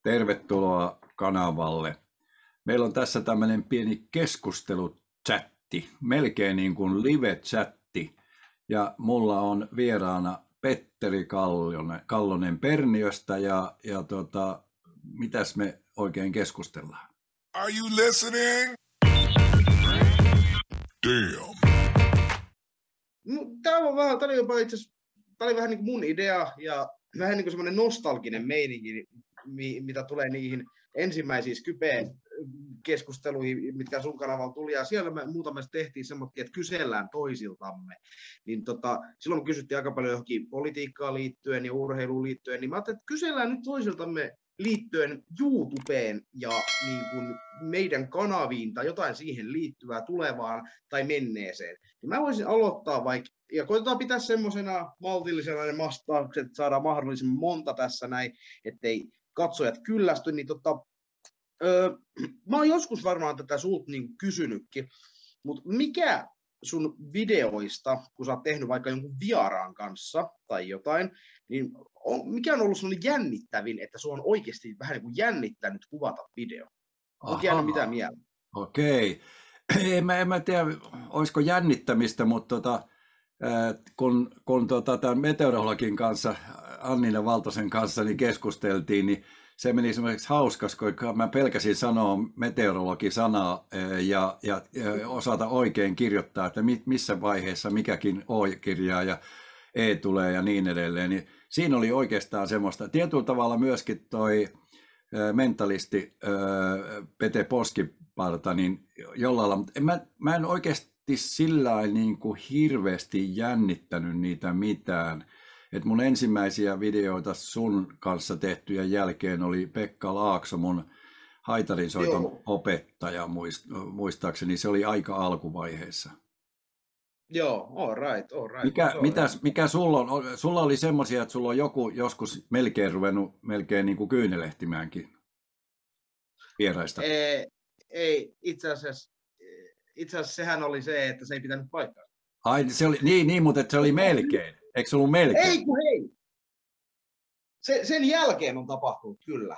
Tervetuloa kanavalle. Meillä on tässä tämmöinen pieni keskusteluchatti, melkein niin kuin live-chatti. Ja mulla on vieraana Petteri Kallonen Perniöstä ja mitäs me oikein keskustellaan? Are you listening? Damn. Tämä oli jopa itse asiassa, tämä oli vähän niin kuin mun idea ja vähän niin kuin semmoinen nostalginen meininki, mitä tulee niihin ensimmäisiin Skype-keskusteluihin, mitkä sun kanavalla tuli, ja siellä me muutamassa tehtiin semmoinen, että kysellään toisiltamme. Niin silloin me kysyttiin aika paljon johonkin politiikkaan liittyen ja urheiluun liittyen, niin mä ajattelin, että kysellään nyt toisiltamme liittyen YouTubeen ja niin kuin meidän kanaviin tai jotain siihen liittyvää tulevaan tai menneeseen. Niin mä voisin aloittaa vaikka, ja koitetaan pitää semmoisena maltillisena ne vastaukset, että saadaan mahdollisimman monta tässä näin, ettei katsojat kyllästy. Niin mä oon joskus varmaan tätä sulta niin kysynytkin, mutta mikä sun videoista, kun sä oot tehnyt vaikka jonkun vieraan kanssa tai jotain, niin mikä on ollut sellainen jännittävin, että sua on oikeasti vähän niin kuin jännittänyt kuvata video? Onko jäänyt mitään mieltä? Okei. En mä tiedä, olisiko jännittämistä, mutta kun tämän meteorologin kanssa, Annina Valtosen kanssa, niin keskusteltiin, niin se meni semmoiseksi hauskaksi, koska mä pelkäsin sanoa meteorologisanaa ja osata oikein kirjoittaa, että missä vaiheessa mikäkin O-kirjaa ja E tulee ja niin edelleen. Niin siinä oli oikeastaan semmoista. Tietyllä tavalla myöskin toi mentalisti Pete Poskiparta, niin jollain lailla, mutta mä en oikeasti sillä niin kuin hirveästi jännittänyt niitä mitään. Et mun ensimmäisiä videoita sun kanssa tehtyjen jälkeen oli Pekka Laakso, mun haitarinsoiton opettaja, muistaakseni. Se oli aika alkuvaiheessa. Joo, all right. Mikä sulla on? Sulla oli semmoisia, että sulla on joku joskus melkein ruvennut niin kuin kyynelehtimäänkin vieraista. Ei, itse asiassa sehän oli se, että se ei pitänyt paikkaa. Ai, se oli, niin, mutta se oli melkein. Eikö se ollut melkein? Ei kun hei! Sen jälkeen on tapahtunut, kyllä.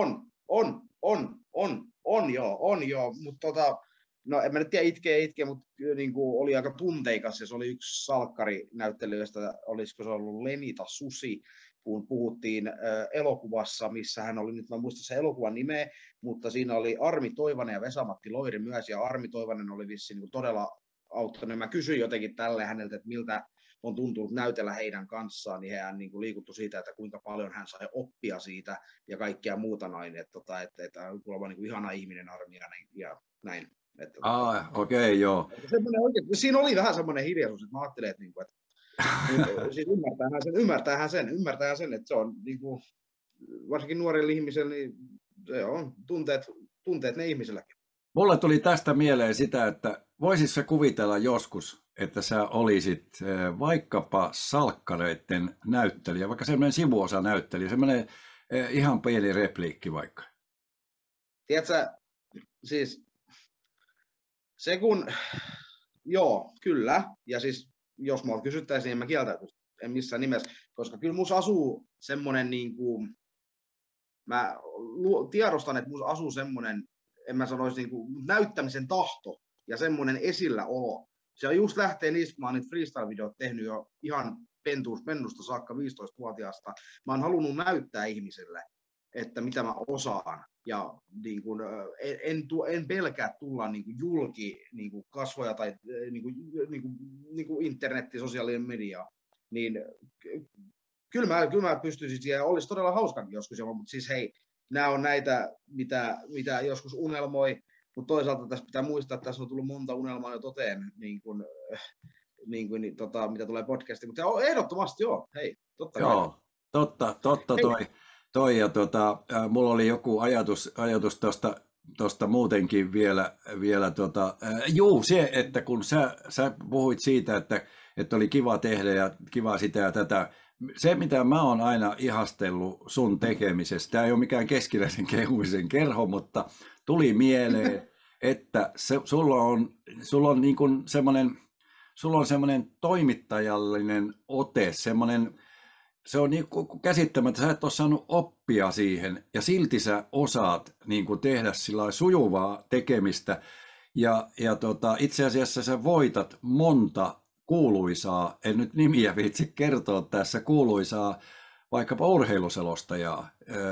On joo. Mutta no en mä nyt tiedä itkeä, mutta niin kuin oli aika tunteikas, ja se oli yksi salkkarinäyttelijöistä, olisiko se ollut Lenita Susi, kun puhuttiin elokuvassa, missä hän oli, nyt mä muistan se elokuvan nimeä, mutta siinä oli Armi Toivanen ja Vesa-Matti Loiri myös, ja Armi Toivanen oli vissiin niin todella auttanut. Mä kysyin jotenkin tälle häneltä, että miltä on tuntunut näytellä heidän kanssaan, niin hän niin liikuttu siitä, että kuinka paljon hän sai oppia siitä ja kaikkea muuta näin, että on kuulemma niin ihana ihminen Armi ja näin. Okei, joo. Siinä oli vähän semmoinen hiljaisuus, että mä ajattelin, että siis ymmärtäähän sen, että se on niin kuin, varsinkin nuorille ihmisille, niin se on tunteet ne ihmisilläkin. Mulle tuli tästä mieleen sitä, että voisitko kuvitella joskus, että sä olisit vaikkapa salkkareiden näyttelijä, vaikka semmoinen sivuosanäyttelijä, semmoinen ihan pieni repliikki vaikka. Tiedätkö, siis se kun, joo, kyllä, ja siis jos mua kysyttäisiin, en mä kieltäytyisi, en missään nimessä, koska kyllä musta asuu semmoinen, niin kuin, mä tiedostan, että musta asuu semmoinen, en mä sanoisi niin kuin, näyttämisen tahto ja semmoinen esilläolo. Se just lähtee niistä, kun mä oon niitä freestyle-videoita tehnyt jo ihan pennusta saakka 15-vuotiaasta. Mä oon halunnut näyttää ihmiselle, että mitä mä osaan. Ja niin kuin, en pelkää tulla niin kuin julki niin kuin kasvoja tai niin kuin internetti, sosiaalinen media. Niin kyllä mä pystyisin siihen, olisi todella hauskakin joskus, mutta siis hei, nämä on näitä, mitä joskus unelmoi, mutta toisaalta tässä pitää muistaa, että tässä on tullut monta unelmaa jo toteen, mitä tulee podcastiin, mutta ehdottomasti joo, hei, totta kai. Joo, totta toi ja mulla oli joku ajatus tuosta muutenkin vielä se, että kun sä puhuit siitä, että oli kiva tehdä ja kiva sitä ja tätä, se mitä mä oon aina ihastellut sun tekemisestä, tämä ei ole mikään keskinäisen kehumisen kerho, mutta tuli mieleen, että sulla on niin kuin semmoinen toimittajallinen ote, semmoinen se on niin käsittämättä, sä et ole saanut oppia siihen ja silti sä osaat niin kuin tehdä sillä sujuvaa tekemistä itse asiassa sä voitat monta kuuluisaa, en nyt nimiä viitsi kertoa tässä, kuuluisaa vaikkapa urheiluselostajaa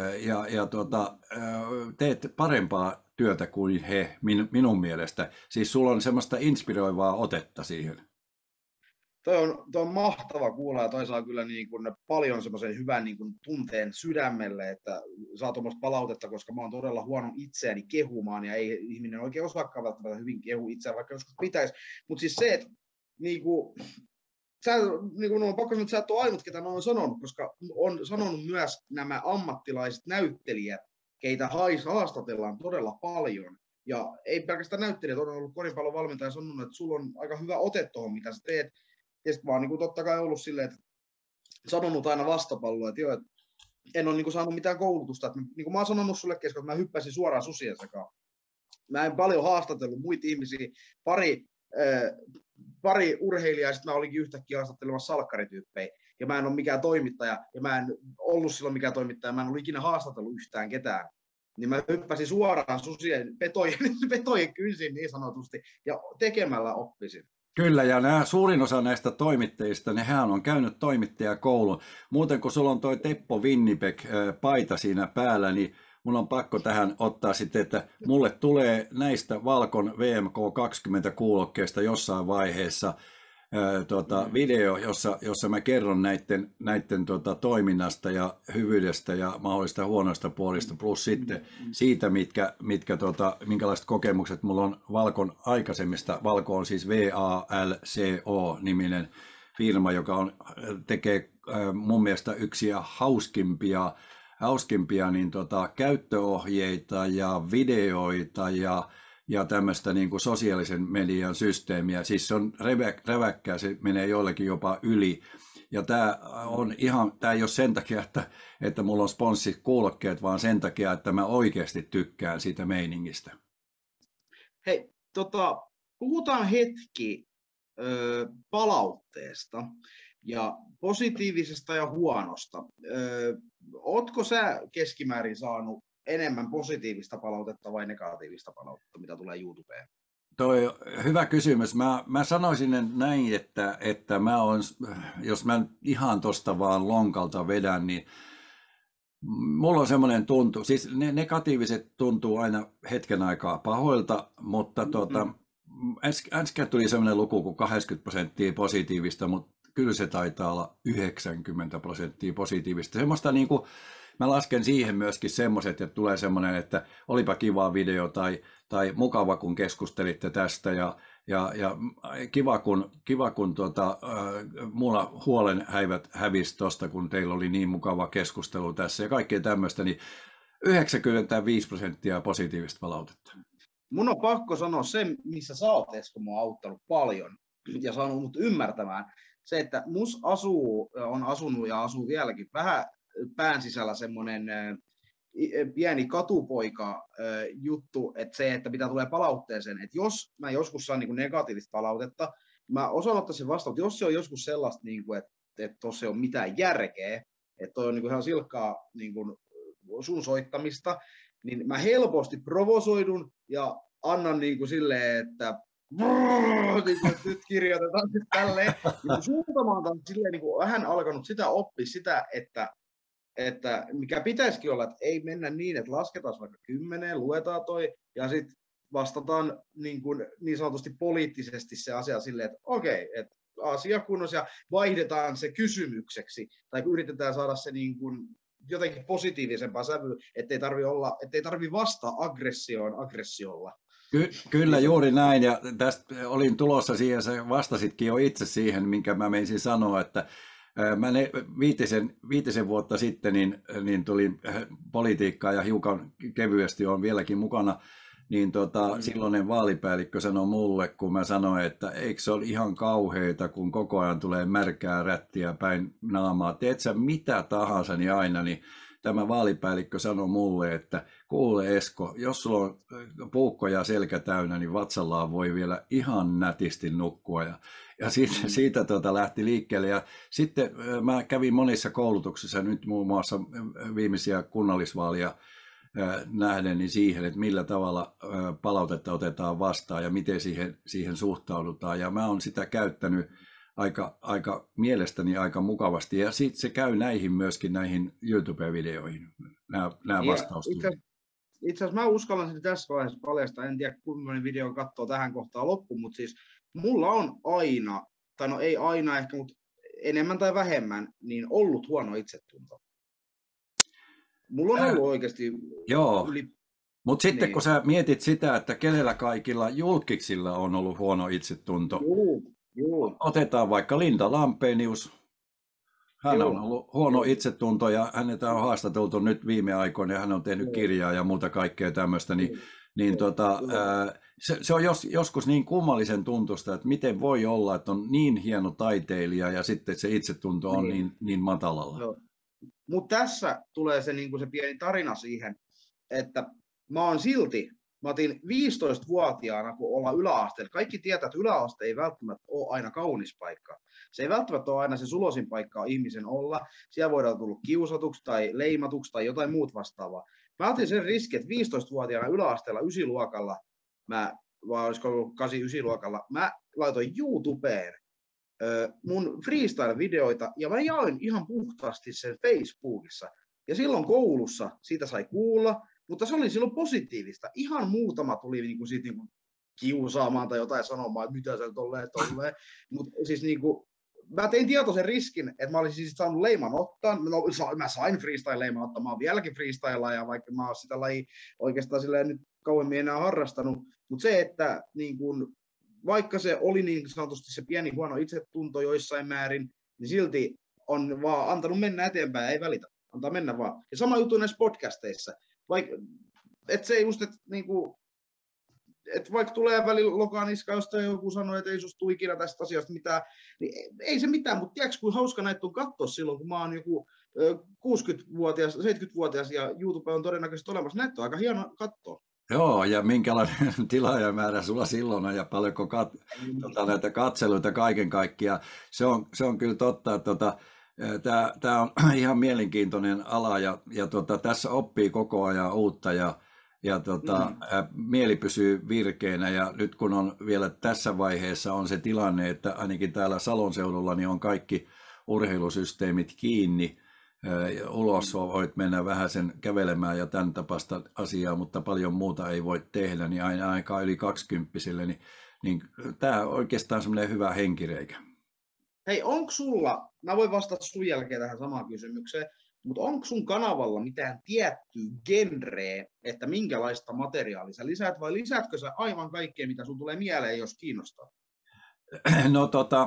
teet parempaa työtä kuin he minun mielestä. Siis sulla on semmoista inspiroivaa otetta siihen. Toi on mahtava kuulla ja toi saa kyllä niin kuin paljon semmoisen hyvän niin kuin tunteen sydämelle, että saa tuommoista palautetta, koska mä oon todella huono itseäni kehumaan ja ei ihminen oikein osaakaan välttämättä hyvin kehu itseään, vaikka joskus pitäisi. Mutta siis se, että niin kuin, on pakko sanoa, että sä et ole ainut, ketä mä oon sanonut, koska on sanonut myös nämä ammattilaiset näyttelijät, keitä haastatellaan todella paljon. Ja ei pelkästään näyttelijät, on ollut koripallon valmentaja sanonut, että sulla on aika hyvä ote tuohon, mitä sä teet. Ja sitten mä oon niin kuin totta kai ollut silleen, että sanonut aina vastapalloa, että joo, että en ole niin kuin saanut mitään koulutusta. Että niin kuin mä oon sanonut sulle kesken, että mä hyppäsin suoraan susien sekaan. Mä en paljon haastatellut muita ihmisiä, pari urheilijaa, ja sitten mä olinkin yhtäkkiä haastattelemassa salkkarityyppejä. Ja mä en ole mikään toimittaja, ja mä en ollut silloin mikään toimittaja, mä en ollut ikinä haastatellut yhtään ketään. Niin mä hyppäsin suoraan susien petojen kynsiin niin sanotusti, ja tekemällä oppisin. Kyllä, ja suurin osa näistä toimittajista, nehän on käynyt toimittajakoulun. Muuten kun sulla on toi Teppo Winnipeg-paita siinä päällä, niin mun on pakko tähän ottaa sitten, että mulle tulee näistä Valkon VMK20-kuulokkeista jossain vaiheessa video, jossa mä kerron näiden toiminnasta ja hyvyydestä ja mahdollista huonoista puolista, plus sitten siitä, minkälaiset kokemukset mulla on Valkon aikaisemmista. Valko on siis VALCO-niminen firma, joka tekee mun mielestä yksiä hauskimpia niin käyttöohjeita ja videoita ja tämmöistä niin kuin sosiaalisen median systeemiä. Siis se on räväkkää, se menee joillekin jopa yli. Ja tämä ei ole sen takia, että mulla on sponssikuulokkeet, vaan sen takia, että mä oikeasti tykkään siitä meiningistä. Hei, puhutaan hetki palautteesta ja positiivisesta ja huonosta. Ootko sä keskimäärin saanut enemmän positiivista palautetta vai negatiivista palautetta, mitä tulee YouTubeen? Toi hyvä kysymys. Mä sanoisin näin, että jos mä ihan tosta vaan lonkalta vedän, niin mulla on semmoinen tuntu, siis ne negatiiviset tuntuu aina hetken aikaa pahoilta, mutta äsken tuli semmoinen luku kuin 80% positiivista, mutta kyllä se taitaa olla 90% positiivista. Semmoista niin kuin, mä lasken siihen myöskin semmoiset, että tulee semmoinen, että olipa kiva video tai mukava kun keskustelitte tästä ja kiva kun mulla huolenhäivät hävisi tosta, kun teillä oli niin mukava keskustelu tässä ja kaikkea tämmöistä, niin 95% positiivista palautetta. Mun on pakko sanoa se, missä sä oot, Esko, mua auttanut paljon ja saanut mut ymmärtämään. Se, että mus on asunut ja asuu vieläkin vähän pään sisällä semmoinen pieni katupoika juttu, että se, että mitä tulee palautteeseen, että jos mä joskus saan niin negatiivista palautetta, mä osaan ottaa sen vastaan, että jos se on joskus sellaista, niin kuin, että tuossa ei ole mitään järkeä, että toi on niin kuin ihan silkkaa niin kuin sun soittamista, niin mä helposti provosoidun ja annan niin kuin silleen, että nyt kirjoitetaan nyt tälleen. Niin suuntamaan taas silleen niin kuin vähän alkanut sitä oppia sitä, että mikä pitäisikin olla, että ei mennä niin, että lasketaan vaikka 10, luetaan toi ja sitten vastataan niin sanotusti poliittisesti se asia silleen, että okei, että asia kunnossa ja vaihdetaan se kysymykseksi tai yritetään saada se niin kuin jotenkin positiivisempaa sävyä, ettei tarvi vastaa aggressiolla. Kyllä juuri näin, ja tästä olin tulossa siihen, sä vastasitkin jo itse siihen, minkä mä menisin sanoa, että mä viitisen vuotta sitten niin tulin politiikkaan ja hiukan kevyesti on vieläkin mukana, niin silloinen vaalipäällikkö sanoi mulle, kun mä sanoin, että eikö se ole ihan kauheita, kun koko ajan tulee märkää rättiä päin naamaa, teet sä mitä tahansa, niin aina, niin tämä vaalipäällikkö sanoi mulle, että kuule Esko, jos sulla on puukko ja selkä täynnä, niin vatsallaan voi vielä ihan nätisti nukkua. Ja siitä lähti liikkeelle. Ja sitten mä kävin monissa koulutuksissa, nyt muun muassa viimeisiä kunnallisvaalia nähden niin siihen, että millä tavalla palautetta otetaan vastaan ja miten siihen suhtaudutaan. Ja mä oon sitä käyttänyt aika mielestäni aika mukavasti. Ja sitten se käy myöskin näihin YouTube-videoihin, nämä vastaustyylit. Itse asiassa mä uskallan sitä tässä vaiheessa paljastaa, en tiedä kuinka moni video katsoo tähän kohtaan loppuun, mutta siis mulla on aina, tai no ei aina ehkä, mutta enemmän tai vähemmän, niin ollut huono itsetunto. Mulla on ollut oikeasti joo. Mutta sitten niin. Kun sä mietit sitä, että kenellä kaikilla julkiksilla on ollut huono itsetunto, joo. Otetaan vaikka Linda Lampenius. Hän on ollut huono itsetunto ja hänetä on haastateltu nyt viime aikoina ja hän on tehnyt kirjaa ja muuta kaikkea tämmöistä. Se on joskus niin kummallisen tuntusta, että miten voi olla, että on niin hieno taiteilija ja sitten se itsetunto on niin matalalla. Mutta tässä tulee se, se pieni tarina siihen, että mä otin 15-vuotiaana, kun ollaan yläasteella. Kaikki tietää, että yläaste ei välttämättä ole aina kaunis paikka. Se ei välttämättä ole aina se suloisin paikka ihmisen olla. Siellä voidaan tulla kiusatuksi tai leimatuksi tai jotain muut vastaavaa. Mä otin sen riskin, että 15-vuotiaana yläasteella 9-luokalla, vai olisiko ollut 8-9-luokalla, mä laitoin YouTubeen mun freestyle-videoita ja mä jaoin ihan puhtaasti sen Facebookissa. Ja silloin koulussa siitä sai kuulla, mutta se oli silloin positiivista. Ihan muutama tuli siitä kiusaamaan tai jotain sanomaan, että mitä sä tolleen. Mutta siis mä tein tietoisen riskin, että mä olisin siis saanut leiman ottaa. No, mä sain freestyle-leiman ottaa, mä oon vieläkin freestylea, vaikka mä oon sitä lajia oikeastaan silleen nyt kauemmin enää harrastanut. Mutta se, että vaikka se oli niin sanotusti se pieni huono itsetunto joissain määrin, niin silti on vaan antanut mennä eteenpäin, ei välitä. Antaa mennä vaan. Ja sama juttu näissä podcasteissa. Vaikka tulee välillä lokaniska, josta joku sanoo, että ei susta tule ikinä tästä asiasta mitään, niin ei se mitään, mutta tiedätkö, kuin hauska näitä on katsoa silloin, kun mä oon joku 60-vuotias, 70-vuotias ja YouTube on todennäköisesti olemassa. Näitä on aika hieno katsoa. Joo, ja minkälainen tilaajamäärä sulla silloin on ja paljonko näitä katseluita kaiken kaikkiaan. Se on kyllä totta, että tämä on ihan mielenkiintoinen ala ja tässä oppii koko ajan uutta ja mieli pysyy virkeänä ja nyt kun on vielä tässä vaiheessa on se tilanne, että ainakin täällä Salon seudulla niin on kaikki urheilusysteemit kiinni. Ulos voit mennä vähän sen kävelemään ja tämän tapasta asiaa, mutta paljon muuta ei voi tehdä, niin aika yli 20-vuotiaille, niin tämä on oikeastaan semmoinen hyvä henkireikä. Hei, onko sulla, mä voin vastata sun jälkeen tähän samaan kysymykseen, mutta onko sun kanavalla mitään tiettyä genreä, että minkälaista materiaalia sä lisäät, vai lisäätkö sä aivan kaikkea, mitä sun tulee mieleen, jos kiinnostaa? No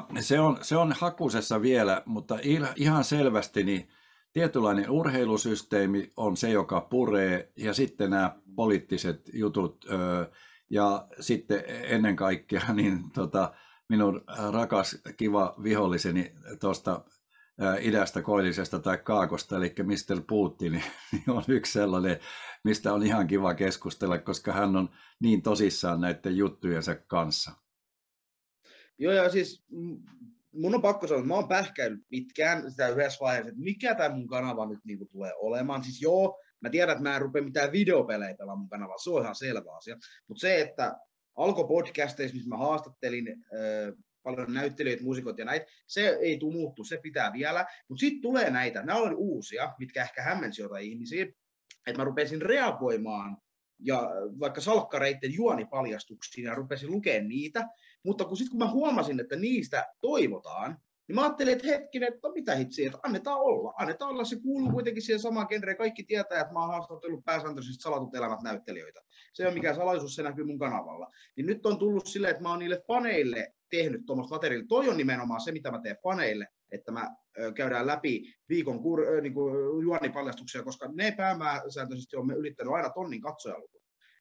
se on hakusessa vielä, mutta ihan selvästi niin tietynlainen urheilusysteemi on se, joka puree, ja sitten nämä poliittiset jutut, ja sitten ennen kaikkea niin minun rakas, kiva viholliseni tuosta idästä, koillisesta tai kaakosta, eli Mr. Putin, niin on yksi sellainen, mistä on ihan kiva keskustella, koska hän on niin tosissaan näiden juttujensa kanssa. Joo, ja siis mun on pakko sanoa, että mä oon pähkäillyt pitkään sitä yhdessä vaiheessa, että mikä tämä mun kanava nyt tulee olemaan. Siis joo, mä tiedän, että mä en rupea mitään videopelejä pelaamaan mun kanavalla, se on ihan selvä asia. Mutta se, että alkoi podcasteissa, missä mä haastattelin paljon näyttelijöitä, muusikot ja näitä, se ei tule muuttua, se pitää vielä. Mutta sitten tulee näitä, nämä on uusia, mitkä ehkä hämmensi jotain ihmisiä, että mä rupesin reagoimaan ja vaikka salkkareiden juonipaljastuksiin ja rupesin lukemaan niitä, mutta kun mä huomasin, että niistä toivotaan, niin mä ajattelin, että hetkinen, että mitä hitsiä, että annetaan olla, se kuuluu kuitenkin siihen samaan genreen, kaikki tietää, että mä oon haastatellut pääsääntöisesti salatut elämät näyttelijöitä. Se ei ole mikään salaisuus, se näkyy mun kanavalla. Niin nyt on tullut silleen, että mä oon niille faneille tehnyt tuommoista materiaalia. Toi on nimenomaan se, mitä mä teen faneille, että mä käydään läpi viikon juonipaljastuksia, koska ne pääsääntöisesti on ylittänyt aina 1000 katsojaluku.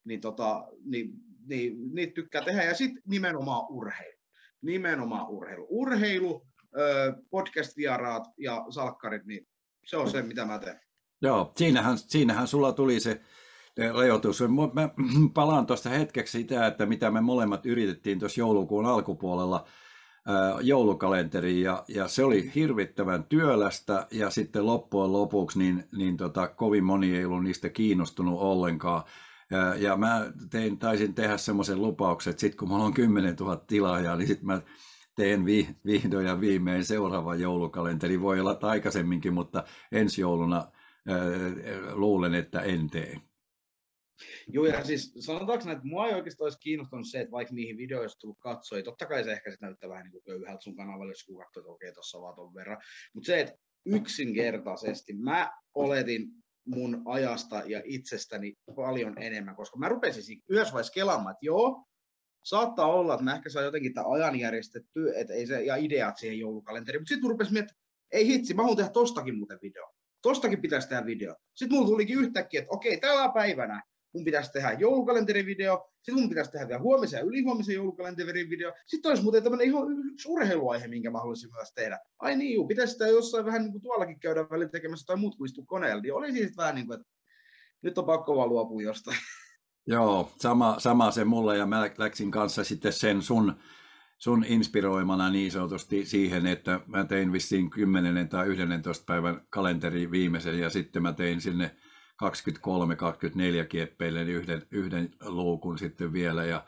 Niin niitä tykkää tehdä. Ja sitten nimenomaan urheilu. Urheilu, podcast-vieraat ja salkkarit, niin se on se, mitä mä teen. Joo, siinähän sulla tuli se rajoitus. Mä palaan tuosta hetkeksi sitä, että mitä me molemmat yritettiin tuossa joulukuun alkupuolella joulukalenteriin, ja se oli hirvittävän työlästä, ja sitten loppujen lopuksi kovin moni ei ollut niistä kiinnostunut ollenkaan. Ja mä taisin tehdä semmoisen lupauksen, että sitten kun mulla on 10 000 tilaajaa, niin sitten mä teen vihdoin ja viimein seuraava joulukalenteri. Voi olla aikaisemminkin, mutta ensi jouluna luulen, että en tee. Joo, ja siis sanotaanko näin, että mua ei oikeastaan olisi kiinnostanut se, että vaikka niihin videoissa tullut katsoja, totta kai se ehkä sitten näyttää vähän niin kuin köyhältä sun kanavalle, jos kun katsoo, että okei, tuossa vaan ton verran. Mutta se, että yksinkertaisesti mä oletin mun ajasta ja itsestäni paljon enemmän, koska mä rupesin yhdessä vaiheessa kelaamaan, että joo, saattaa olla, että mä ehkä saan jotenkin tämän ajan järjestettyä, että ei se, ja ideat siihen joulukalenteriin, mutta sitten rupesin miettimään, että ei hitsi, mä haluan tehdä tostakin muuten video. Tostakin pitäisi tehdä video. Sitten mulla tulikin yhtäkkiä, että okei, tällä päivänä mun pitäisi tehdä joulukalenterivideo, sitten mun pitäisi tehdä vielä huomisen ja ylihuomisen joulukalenterivideo. Sitten olisi muuten tämmöinen ihan yksi urheiluaihe, minkä mä haluaisin myös tehdä. Ai niin, juu, pitäisi sitä jossain vähän niin kuin tuollakin käydä välillä tekemässä tai muut kuin istua koneella. Niin oli siis vähän niin kuin, että nyt on pakko vaan luopua jostain. Joo, sama se mulle, ja mä läksin kanssa sitten sen sun inspiroimana niin sanotusti siihen, että mä tein vissiin 10 tai 11 päivän kalenteri viimeisen, ja sitten mä tein sinne 23-24 kieppeille niin yhden luukun sitten vielä, ja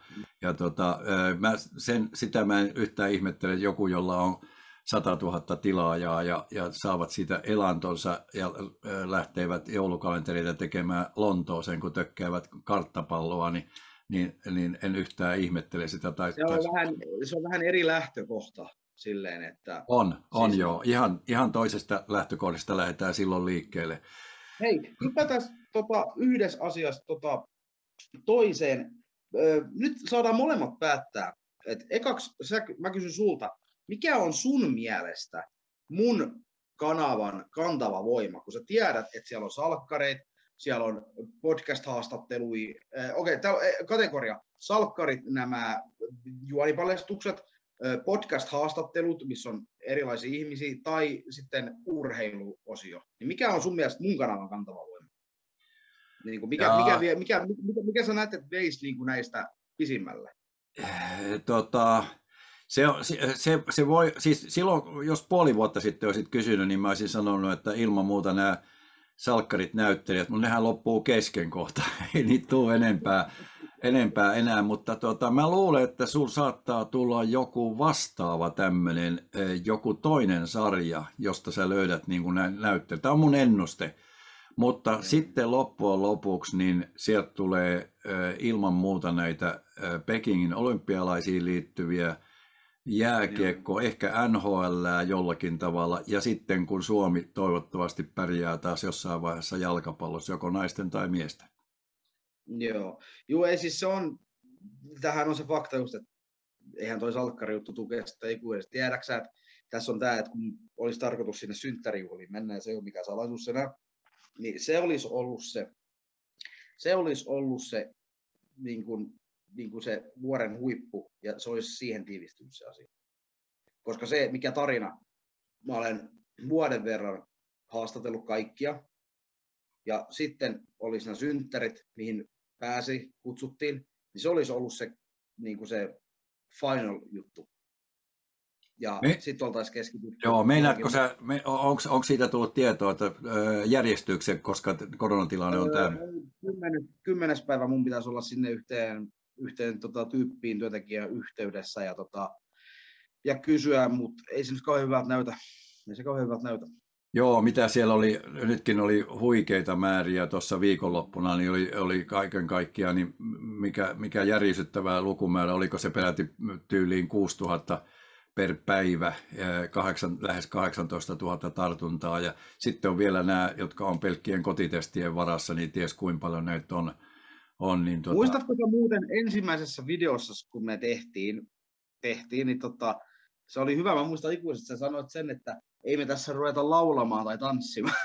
sitä mä en yhtään ihmettele, joku, jolla on 100 000 tilaajaa ja saavat siitä elantonsa ja lähtevät joulukalentereita tekemään Lontooseen, kun tökkäävät karttapalloa, niin en yhtään ihmettele sitä. Se on vähän eri lähtökohta silleen, että... On siis... joo. Ihan toisesta lähtökohdasta lähdetään silloin liikkeelle. Hei, hypätään yhdessä asiassa toiseen. Nyt saadaan molemmat päättää. Ekaksi mä kysyn sulta, mikä on sun mielestä mun kanavan kantava voima, kun sä tiedät, että siellä on salkkareita, siellä on podcast-haastatteluja, kategoria, salkkarit, nämä juonipaljastukset, podcast-haastattelut, missä on erilaisia ihmisiä, tai sitten urheiluosio. Niin mikä on sun mielestä mun kanavan kantava voima? Niin kuin mikä sä näet, että veisi niin kuin näistä pisimmälle? Se voi, siis silloin, jos puoli vuotta sitten olisit kysynyt, niin mä olisin sanonut, että ilman muuta nämä salkkarit näyttelijät, mutta nehän loppuu kesken kohta, ei niitä tule enempää enää, mutta mä luulen, että sul saattaa tulla joku vastaava tämmöinen, joku toinen sarja, josta sä löydät niin kuin näyttelijät. Tämä on mun ennuste, mutta sitten loppujen lopuksi niin sieltä tulee ilman muuta näitä Pekingin olympialaisiin liittyviä, jääkiekko, ehkä NHL jollakin tavalla, ja sitten kun Suomi toivottavasti pärjää taas jossain vaiheessa jalkapallossa, joko naisten tai miesten. Joo, ei siis se on, tämähän on se fakta just, että eihän toi salkkarijuttu tukea sitä ikuisesti. Tiedäksä, että tässä on tämä, että kun olisi tarkoitus sinne synttärijuhliin mennä, ja se ei ole mikään salaisuus enää, niin se olisi ollut se niin kuin se vuoren huippu, ja se olisi siihen tiivistynyt se asia. Koska se, mikä tarina, mä olen vuoden verran haastatellut kaikkia, ja sitten olisi nämä synttärit, mihin kutsuttiin, niin se olisi ollut se, niin kuin se final juttu. Ja sitten oltaisiin keskitytty. Joo, meinaatko sä, onko siitä tullut tietoa, että järjestyykö se, koska koronatilanne on tämä? 10. päivä mun pitäisi olla sinne yhteen tyyppiin työntekijän yhteydessä ja kysyä, mutta ei se nyt kauhean hyvältä näytä. Joo, mitä siellä oli, nytkin oli huikeita määriä tuossa viikonloppuna, niin oli kaiken kaikkiaan, niin mikä järisyttävää lukumäärä, oliko se peräti tyyliin 6000 per päivä, lähes 18 000 tartuntaa, ja sitten on vielä nämä, jotka on pelkkien kotitestien varassa, niin ties kuinka paljon näitä on. Muistatko sä muuten ensimmäisessä videossa, kun me tehtiin niin se oli hyvä, mä muistan ikuisesti, sä sanoit sen, että ei me tässä ruveta laulamaan tai tanssimaan.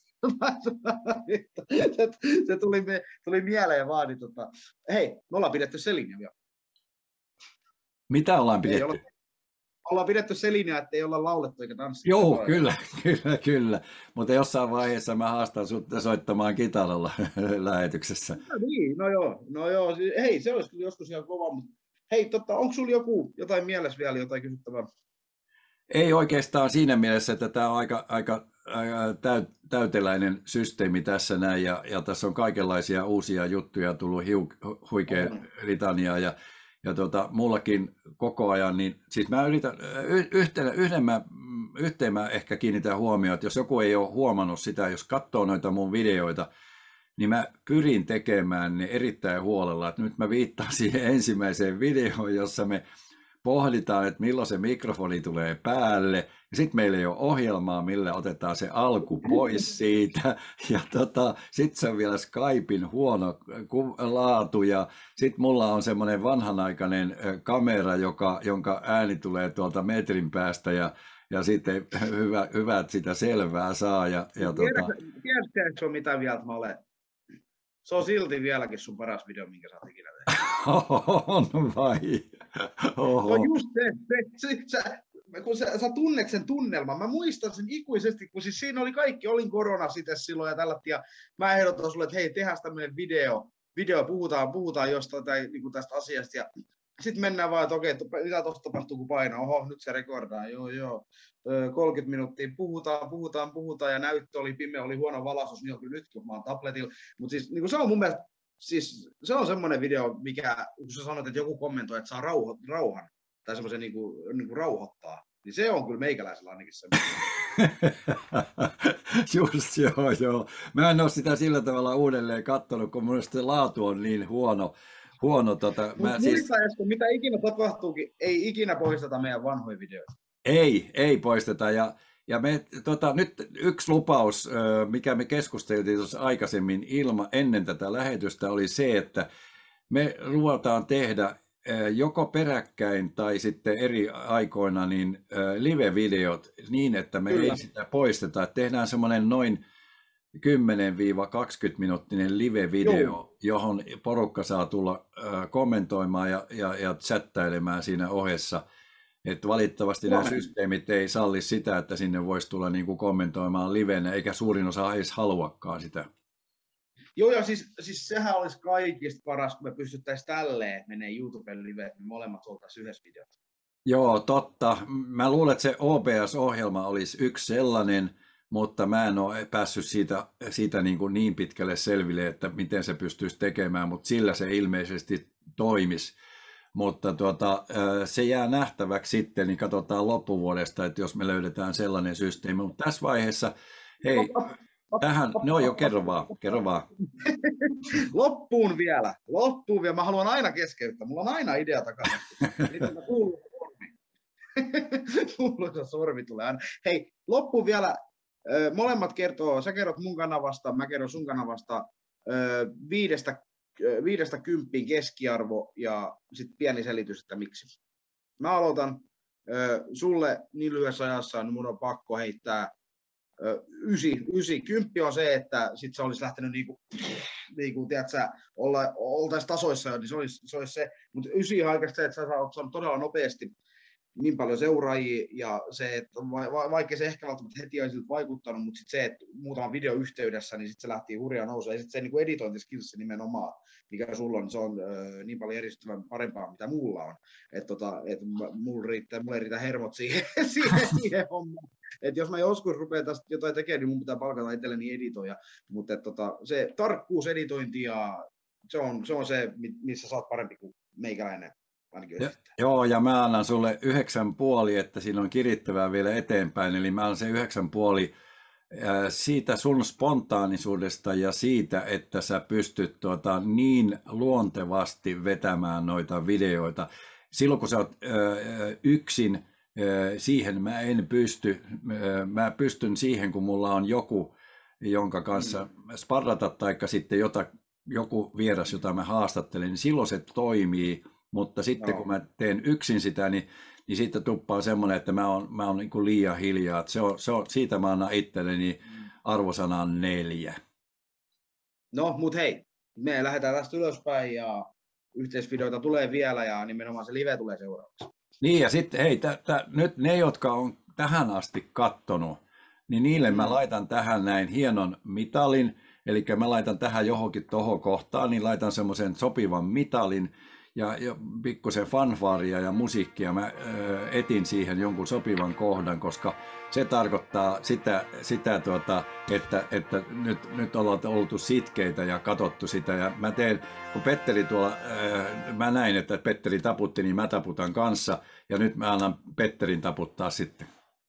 Se tuli mieleen vaan, niin hei, me ollaan pidetty se linja vielä. Mitä ollaan pidetty? ollaan pidetty se linja, että ei olla laulettu eikä tanssittu. Joo, kyllä. Mutta jossain vaiheessa mä haastan sut soittamaan kitaralla lähetyksessä. No joo. Hei, se olisi kyllä joskus ihan kova, mutta hei, onko sulla jotain mielessä vielä, jotain kysyttävää? Ei oikeastaan siinä mielessä, että tämä on aika täyteläinen systeemi tässä näin, ja tässä on kaikenlaisia uusia juttuja tullut huikea litania, ja mullakin koko ajan, niin siis mä yritän, yhteen mä ehkä kiinnitän huomioon, että jos joku ei ole huomannut sitä, jos katsoo noita mun videoita, niin mä pyrin tekemään ne erittäin huolella, että nyt mä viittaan siihen ensimmäiseen videoon, jossa me pohditaan, että milloin se mikrofoni tulee päälle, ja sitten meillä ei ole ohjelmaa, millä otetaan se alku pois siitä, ja sitten se on vielä Skypein huono laatu, ja sitten mulla on semmoinen vanhanaikainen kamera, jonka ääni tulee tuolta metrin päästä, ja sitten hyvä, että sitä selvää saa. Tiedätkö, että se on mitään vielä, että mä olen? Se on silti vieläkin sun paras video, minkä sä oot ikinä tehnyt. On vai? Oho. No just kun sä tunnet sen tunnelman, mä muistan sen ikuisesti, kun siis siinä oli kaikki, olin korona sitten silloin ja tällä, ja mä ehdotan sulle, että hei, tehdään tämmöinen video puhutaan jostain tai niin kuin tästä asiasta, ja sitten mennään vaan, että okei, mitä tuosta tapahtuu, kun painaa, oho, nyt se rekordaa, joo, 30 minuuttia puhutaan, ja näyttö oli pimeä, oli huono valaisuus, niin on kyllä nyt, kun mä oon tabletilla, mutta siis niin se on mun mielestä, siis se on semmoinen video, mikä, kun sä sanot, että joku kommentoi, että saa rauhan, tai semmoisen niin kuin rauhoittaa, niin se on kyllä meikäläisellä ainakin se. Just joo. Mä en ole sitä sillä tavalla uudelleen katsonut, kun mun se laatu on niin huono. Muista, mitä ikinä tapahtuukin, ei ikinä poisteta meidän vanhoja videoita. Ei poisteta. Ja me, nyt yksi lupaus, mikä me keskusteltiin tuossa aikaisemmin ennen tätä lähetystä, oli se, että me ruvetaan tehdä joko peräkkäin tai sitten eri aikoina niin live-videot niin, että me ei sitä poisteta. Että tehdään semmoinen noin 10-20 minuuttinen live-video, johon porukka saa tulla kommentoimaan ja chattailemaan siinä ohessa. Että valitettavasti nämä systeemit ei salli sitä, että sinne voisi tulla niin kuin kommentoimaan livenä, eikä suurin osa edes haluakaan sitä. Joo, ja siis sehän olisi kaikista paras, kun me pystyttäisiin tälleen menee YouTubeen live, että me molemmat oltaisiin yhdessä videossa. Joo, totta. Mä luulen, että se OBS-ohjelma olisi yksi sellainen, mutta mä en ole päässyt siitä niin pitkälle selville, että miten se pystyisi tekemään, mutta sillä se ilmeisesti toimisi. Mutta se jää nähtäväksi sitten, niin katsotaan loppuvuodesta, että jos me löydetään sellainen systeemi. Mutta tässä vaiheessa, hei, no jo, kerro vaan. Loppuun vielä. Mä haluan aina keskeyttää. Mulla on aina idea takana. Kuuluisa sormi tulee aina. Hei, loppuun vielä. Molemmat kertoo, sä kerrot mun kanavasta, mä kerron sun kanavasta 5-10 keskiarvo ja sitten pieni selitys, että miksi. Mä aloitan. Sulle niin lyhyessä ajassa niin mun on pakko heittää 9. 10 on se, että sit se olisi lähtenyt niinku tiedätkö, oltaisiin tasoissa, niin se olisi se. Mutta 9 aikaisesti se, että sä oot saanut todella nopeasti niin paljon seuraajia, ja se, että vaikka se ehkä välttämättä heti olisi vaikuttanut, mutta sitten se, että muutaman videon yhteydessä, niin sitten se lähti hurjaa nousua, ja sitten se niin editointiskillsi nimenomaan, mikä sulla on, se on niin paljon edistyvän parempaa, mitä mulla on, että mulla ei riitä hermot siihen hommaan, että jos mä joskus rupean tästä jotain tekemään, niin mun pitää palkata itselleni editoja, mutta se tarkkuus editointi, ja se on se, missä sä oot parempi kuin meikäläinen. Joo, ja mä annan sulle 9,5, että siinä on kirittävää vielä eteenpäin, eli mä annan se 9,5 siitä sun spontaanisuudesta ja siitä, että sä pystyt niin luontevasti vetämään noita videoita. Silloin kun sä oot yksin, siihen mä en pysty, mä pystyn siihen, kun mulla on joku, jonka kanssa sparrata, taikka sitten joku vieras, jota mä haastattelen, niin silloin se toimii. Mutta sitten kun mä teen yksin sitä, niin sitten tuppaa semmoinen, että mä oon niin kuin liian hiljaa. Että siitä mä annan itselleni arvosanan 4. No, mut hei, me lähdetään tästä ylöspäin ja yhteisvideoita tulee vielä ja nimenomaan se live tulee seuraavaksi. Niin ja sitten hei, nyt ne, jotka on tähän asti kattonut, niin niille mä laitan tähän näin hienon mitalin, eli mä laitan tähän johonkin tohon kohtaan, niin laitan semmoisen sopivan mitalin ja pikkusen fanfaaria ja musiikkia. Mä etin siihen jonkun sopivan kohdan, koska se tarkoittaa sitä että nyt ollaan oltu sitkeitä ja katsottu sitä. Ja mä teen, kun Petteri tuolla, mä näin, että Petteri taputti, niin mä taputan kanssa. Ja nyt mä annan Petterin taputtaa sitten.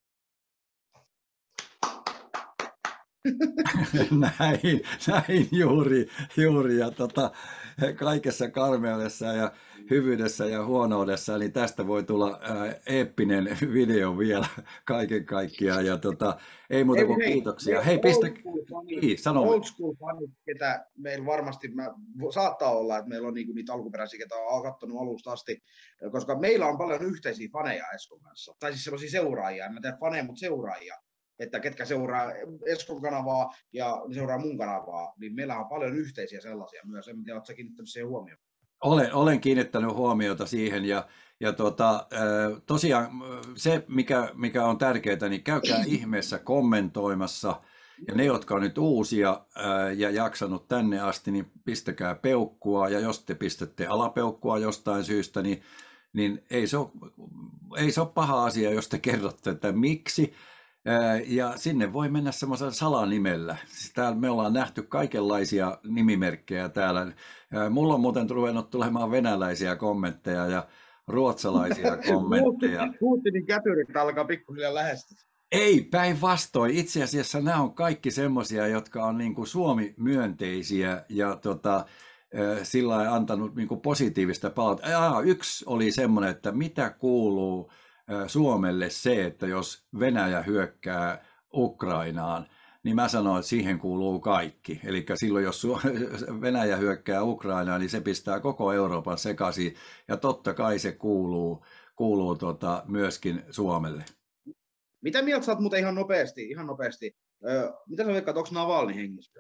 näin juuri ja kaikessa karmeudessa ja hyvyydessä ja huonoudessa, niin tästä voi tulla eeppinen video vielä kaiken kaikkiaan ja ei muuta kuin kiitoksia. Hei, sano. Old school fanit, ketä meillä varmasti saattaa olla, että meillä on niitä alkuperäisiä, ketä on katsonut alusta asti, koska meillä on paljon yhteisiä faneja Eskon kanssa, tai siis sellaisia seuraajia, en mä tiedä faneja, mutta seuraajia. Että ketkä seuraa Eskon kanavaa ja seuraa mun kanavaa, niin meillä on paljon yhteisiä sellaisia myös. En tiedä, oletko sä kiinnittänyt siihen huomioon? Olen kiinnittänyt huomiota siihen ja tosiaan se, mikä on tärkeää, niin käykää ihmeessä kommentoimassa ja ne, jotka on nyt uusia ja jaksanut tänne asti, niin pistäkää peukkua ja jos te pistätte alapeukkua jostain syystä, niin ei se ole paha asia, jos te kerrotte, että miksi. Ja sinne voi mennä semmoisella salanimellä. Täällä me ollaan nähty kaikenlaisia nimimerkkejä täällä. Mulla on muuten ruvennut tulemaan venäläisiä kommentteja ja ruotsalaisia kommentteja. Putinin kätyrit alkaa pikkuhiljaa lähestyä. Ei, päinvastoin. Itse asiassa nämä on kaikki semmoisia, jotka on niin kuin Suomi-myönteisiä ja sillä lailla antanut niin kuin positiivista palautetta. Yksi oli semmoinen, että mitä kuuluu Suomelle se, että jos Venäjä hyökkää Ukrainaan, niin mä sanoin, että siihen kuuluu kaikki. Eli silloin, jos Venäjä hyökkää Ukrainaan, niin se pistää koko Euroopan sekaisin, ja totta kai se kuuluu myöskin Suomelle. Mitä mieltä sä oot muuten ihan nopeasti? Mitä sä veikkaat, onko Navalny hengissä?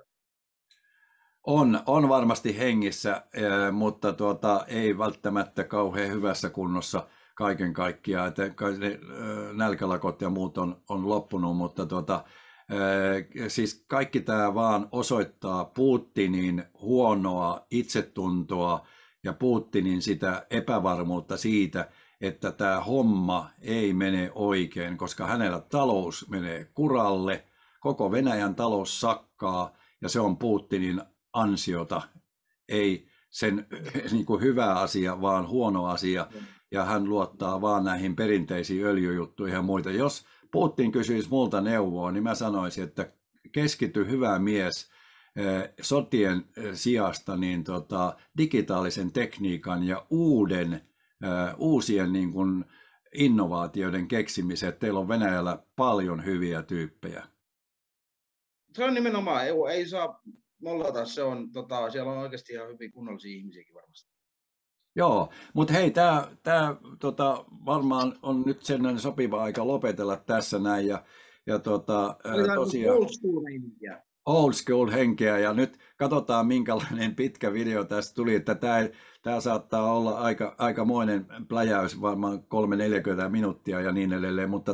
On varmasti hengissä, mutta ei välttämättä kauhean hyvässä kunnossa kaiken kaikkiaan, että nälkälakot ja muut on loppunut, mutta siis kaikki tämä vaan osoittaa Putinin huonoa itsetuntoa ja Putinin sitä epävarmuutta siitä, että tämä homma ei mene oikein, koska hänellä talous menee kuralle, koko Venäjän talous sakkaa ja se on Putinin ansiota, ei sen niin kuin hyvä asia, vaan huono asia. Ja hän luottaa vaan näihin perinteisiin öljyjuttuihin ja muita. Jos Putin kysyisi multa neuvoa, niin mä sanoisin, että keskity hyvä mies sotien sijasta niin digitaalisen tekniikan ja uusien niin kuin innovaatioiden keksimiseen. Teillä on Venäjällä paljon hyviä tyyppejä. Se on nimenomaan, ei saa mollata, se on, siellä on oikeasti ihan hyvin kunnollisia ihmisiäkin varmasti. Joo, mutta hei, tämä varmaan on nyt sellainen sopiva aika lopetella tässä näin tosiaan old school henkeä ja nyt katsotaan minkälainen pitkä video tästä tuli, että tämä saattaa olla aikamoinen pläjäys, varmaan 3-40 minuuttia ja niin edelleen, mutta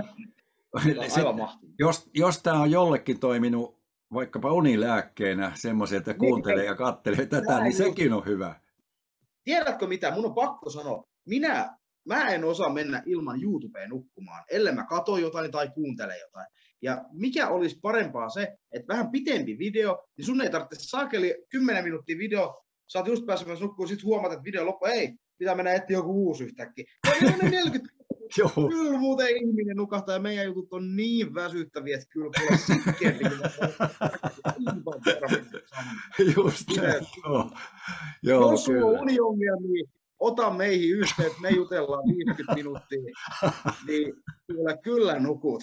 jos tämä on jollekin toiminut vaikkapa unilääkkeenä semmoisen, että kuuntelee ja katselee tätä, niin sekin on hyvä. Tiedätkö mitä? Mun on pakko sanoa. Mä en osaa mennä ilman YouTubeen nukkumaan, ellei mä katso jotain tai kuuntele jotain. Ja mikä olisi parempaa se, että vähän pitempi video, niin sun ei tarvitse saakeli 10 minuuttia video, sä oot just pääsemässä nukkuun, sit huomaat, että video loppu, ei, pitää mennä etsiä joku uusi yhtäkkiä. Ja 40 kyllä muuten ihminen nukahtaa ja meidän jutut on niin väsyttäviä, että kyllä kuule sitkeämpi. Just näin, joo. Jos sulla on uniongelmia, ota meihin yhteyttä, me jutellaan 50 minuuttia, niin kyllä nukut.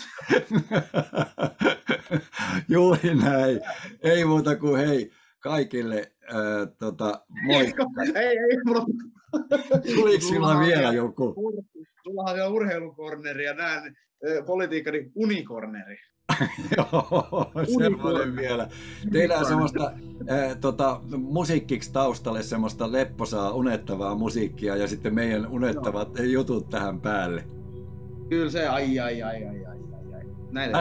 Juuri näin. Ei muuta kuin hei kaikille moikka. Ei, tuliko sinulla vielä joku? Sullahan on urheilukorneri ja näin politiikkani unikorneri. Joo, semmoinen vielä. Tehdään semmoista musiikkiksi taustalle semmoista lepposaa, unettavaa musiikkia ja sitten meidän unettavat jutut tähän päälle. Kyllä se, ai. Näin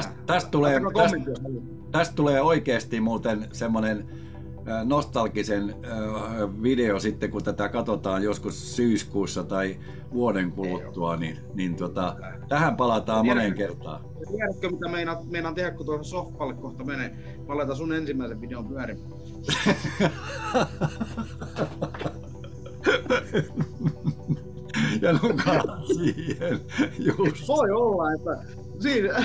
Tästä tulee oikeasti muuten semmoinen nostalgisen video sitten, kun tätä katsotaan joskus syyskuussa tai vuoden kuluttua, niin tähän palataan moneen kertaan. Tiedätkö, mitä meinaan tehdä, kun tuohon sohvalle kohta menee? Mä laitan sun ensimmäisen videon pyörimään. Ja nukaat siihen. Just. Voi olla, että siinä...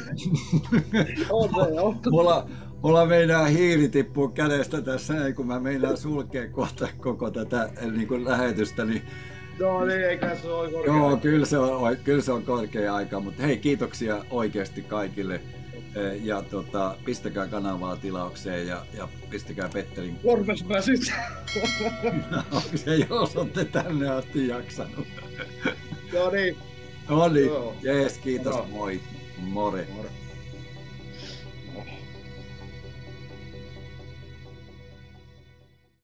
Mulla meinaa hiiri tippua kädestä tässä, kun mä meinaan sulkea kohta koko tätä niin kuin lähetystä. Niin... No niin, eikä se ole korkea. Joo, kyllä se on korkea aika, mutta hei, kiitoksia oikeasti kaikille. Ja pistäkää kanavaa tilaukseen ja pistäkää Petterin... Korves väsyt! No, se jos olette tänne asti jaksanut. No niin. No niin, jees, kiitos, moi. More.